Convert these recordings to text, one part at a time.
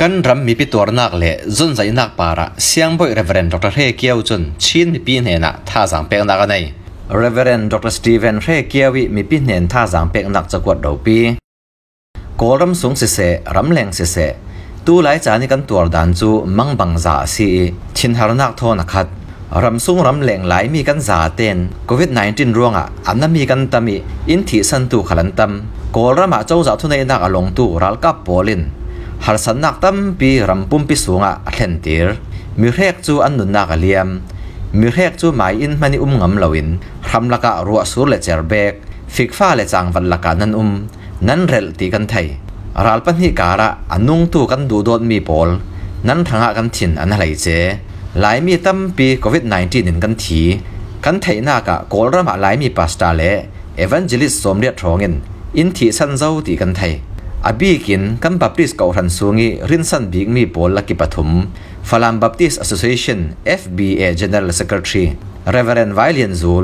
กันรำมีปิตัวนักเละจนใจนักปาระเสียงบ่อย Reverend Dr. เฮเกียวจนชินมีปีเนน่ะท่าสังเปกนักใน Reverend Dr. Stephen เฮเกียวมีปีเนนท่าสังเปกนักจะกวดดาวปีโกรำสูงเสรำแรงเสตู้หลายจานี่กันตัวดันจูมังบังจ่าสีชินหารนักโทนักขัดรำสูงรำแรงหลายมีกันจ่าเต้นโควิด-19 ร่วงอันนั้นมีกันตามีอินทิสันตูขลันตัมโกรำมาเจ้าจ่าทุนในนักอลงตูรัลกับโปลินหารสันนักตั้มปีรำปุ่มปีสูงเห็นตีร์มีเรกจูอันนุนนักเลียมมีเรกจูหมายอินมันงำลาวินรำลักรัวสูเลเจอร์เบกฟิกฟ้าเลจางวันลักนันนั้นเรลตีกันไทยรัลปันฮิการะอันนุ่งตูกันดูโดนมีโพลนั้นทางกันถิ่นอันไหลเจหลายมีตั้มปีโควิด-19 นินกันทีกันไทยนากะโกลระมาหลายมีปัสตาเลเอวันเจลิสสมเด็จทองเงินอินทีสันเจ้าตีกันไทยอบีกินกันบัพติสเกาหันสูงีรินสันบิกมีโพลลักกิปฐุมฟลัมบัพติส Association FBA General Secretary Reverend Valian Zul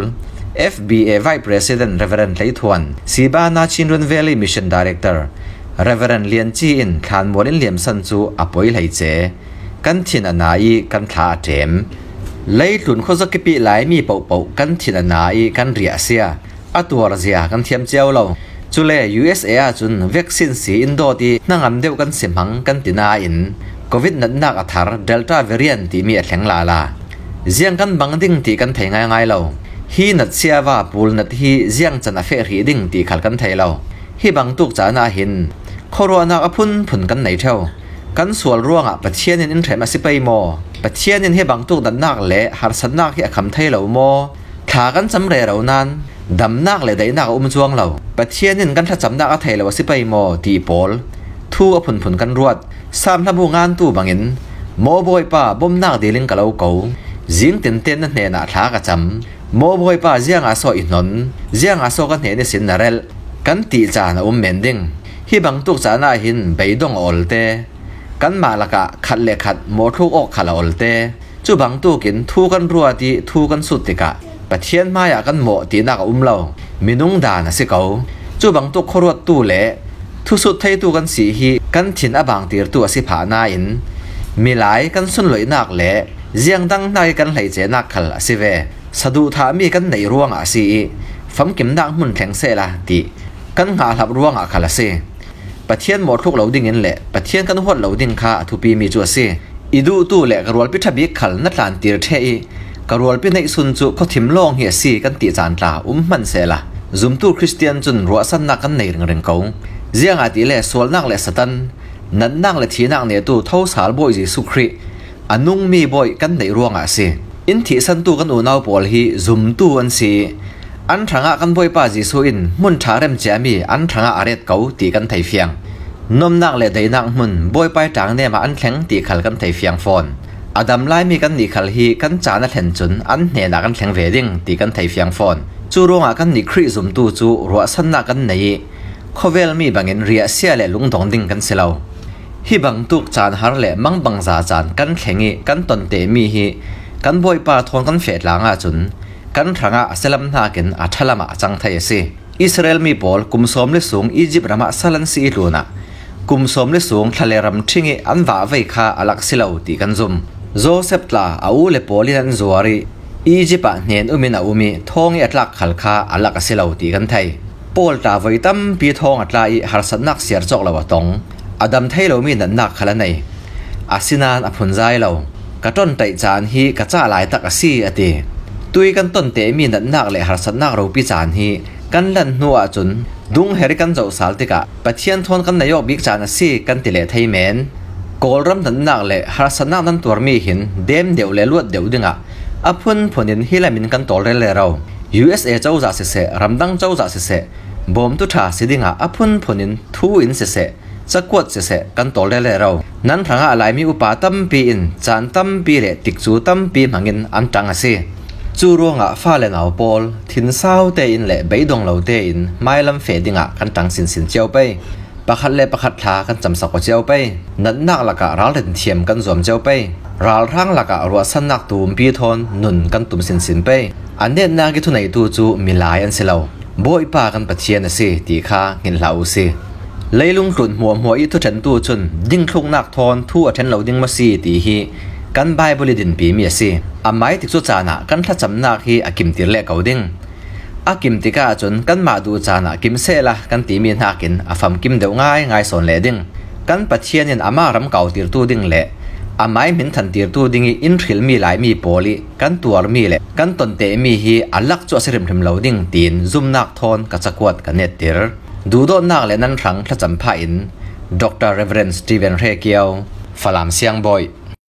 FBA Vice President Reverend Leithwan Sibana Chinrun Valley Mission Director Reverend Lian Chi in ทานมวลินเหลี่ยมสันจูอป่วยไหลเจกันทินอนายกันขาเจมเลยหลุนโคสกิปิไหลมีเป่ากันทินอนายกันเรียเสียอตัวรเสียกันเทียมเจ้าเราจุเล USA จุนวัคซีนสีอินโดดีนั่งอันเดียวกันเสียมหังกันตินาอินโควิดนั้นนักอัฐารเดลต้าเวรียนที่มีแข็งลาเจียงกันบังดิ่งที่กันไทยง่ายเราฮีนัดเสียว่าปูลนัดฮีเจียงจันเฟรีดิ่งที่ขัดกันไทยเราฮีบังตุกจานาหินโครัวนักพุ่นกันไหนเท่ากันส่วนร่วงปะเทียนอินเทรมาสิไปโมปะเทียนให้บังตุกดันนักเละหาสันนักที่คำไทยเราโมขากันจำเรเรานั้นดำนักเลยได้นักจวงเราปะเทียนกันถ้าจำนักไทยเราสิไปโมตีโพลทู่พุ่นกันรวดซ้ำทำงานตู้บังอินโมบอยป้าบ่มนักดีลิงกับเราเก่าจิงเต้นนั่นเนี่ยนะท้ากระจำโมบอยป้าเจียงอาโซอินนนเจียงอาโซกันเนี่ยในสินนาเรลกันตีจานเมนดิงฮีบังตุกจานาหินไปดงอลเตกันมาละกะขัดเล็กขัดโมทุกอกขัดอลเตจูบังตุกินทูกันรัวตีทูกันสุดติกะปะเทียนมาอยากกันโมตีนักเรามีนุ่งดานะสิเขาจูบังตุกขรวดตู้เละทุสุดไทยตู้กันสีฮีกันถิ่นอบางตีร์ตัวสิผานาอินมีหลายกันสุนลอยนักเละเจียงดังนายกันไหลเจนักขัลสิเวสะดุธามีกันในร่วงสีฟัมกิมนักมุนแข็งเสละตีกันหาหลับร่วงขัลเซปะเทียนหมดทุกเหล่าดิ่งเงินแหละปะเทียนกันหัวเหล่าดิ่งข้าทุปีมีจัวเซอีดูตู้แหละกระรวลพิทับิกขัลนัดลานตีร์เทอีกระรวลพิในสุนจุเขาถิ่มลองเหียซีกันตีจานตามันเสละซุมตู้คริสเตียนจนรัวสันนักกันในเรื่องเขาเจียงอาทิเล่สวลนักเล่สตันนั้นนักเล่ทีนักเนี่ยตู้เท่าสารบ่อยจีสุครีอันนุ่งมีบ่อยกันในร่วงเซอินที่สันตู้กันอุณาวปอลฮีซุมตู้อันซีอันทางกันบ่อยป้าจีสุอินมุนทาเรมเจมีอันทางอาเรตเก่าตีกันไทยเฟียงนมนักเล่ได้นักมุนบ่อยไปจางเนี่ยมาอันแข็งตีขัลกันไทยเฟียงฟอนอดัมไล่มีกันนี่ขัลฮีกันจานัดเห็นจุนอันเนี่ยนักกันแข็งเวดิ้งตีกันไทยเฟียงฟอนจูร่วงกันนี่ครีซุมตู้จูรัวสันนักกันในโคเวลมีบางเงินเรียเสียเล่ลุงดงดิ้งกันเสลาฮีบังตุกจานฮาร์เล่มังบังซาจานกันแข็งกันตนเตมีฮีกันบ่อยป้าทอนกันเฟดหลังจุนกันทางเซลัมนาเกนอัทลามาจังไทยเซอิสราเอลมีบอลกุมสมเลสูงอียิปต์รามาสลันซีลูนะกุมสมเลสูงทะเลรำชิงอันว่าไว้ข้าอลักซิลาวตีกันซุมโจเซฟลาอาอูเลปอลินันจวารีอียิปต์เนียนอุมินาอุมิทองอัตลักขัลข้าอลักซิลาวตีกันไทยปอลตาไว้ตั้มปีทองอัตลาอีฮาร์สันนักเสียร์จอกลาวตงอดัมไทยเรามีนันนักขลันในอาสินานอภุนใจเรากระต้นไตจานฮีกระจ้าหลายตักซีอตีตุยกันต้นเตมีนันนักเลยหาสันนักเราพิจารฮีกันลันนัวจุนดุงเฮริกันเจ้าสาลติกะปะเทียนทนกันนายกบิกจานซีกันติเลไทยแมนโกลรำนันนักเลยหาสันนักนั้นตัวมีหินเดมเดียวเลลวดเดียวดึงอพุนผลินฮิลามินกันตัวเลเรา USA เจ้าจ่าเสรำดังเจ้าจ่าเสบอมตุธาสิดิงอพุนผลินทูอินเสจะกวดเสกันตัวเลเรานั้นทางอะไรมีอุปาตั้มปีอินจานตั้มปีเลติกจูตั้มปีมังอินอันจังเสจูร่วงฟ้าเลนเอาปอลทินเศร้าเตอินเละใบดงเหลาเตอินไม่ลำเฟดิงกันจังสินเจียวไปประคัดเละประคัดทากันจำสักเจียวไปนัดนักละกะรัลเล่นเทียมกันสวมเจียวไปรัลร่างละกะรัวสันนักตูมปีทอนนุนกันตุ่มสินไปอันเด่นนากิทุนในตูจูมีลายอันเสลาบ่อยปากันปะเทียนเสตีข้าเงินเหลาเส lấy lung run mùa ít thu trần tu chun ding thung nak thon thu ở trên lầu ding mà si tí hi căn Bible din pi mi si amai tik chu chana kan tha cham nak hi akim tir le kau ding akim tika chun kan ma du chana kim se la kan ti mi nakin afam kim deu ngai son le ding kan pathian in ama ram kau tir tu ding le amai min than tir tu ding in thil mi lai mi poli kan tuar mi le kan ton te mi hi alak chu asirim thim lo ding tin zum nak thon ka chakwat ka net tir du do nak le nan rang tha cham pha in Dr. Reverend Stephen Rekiao Falam Siang Boy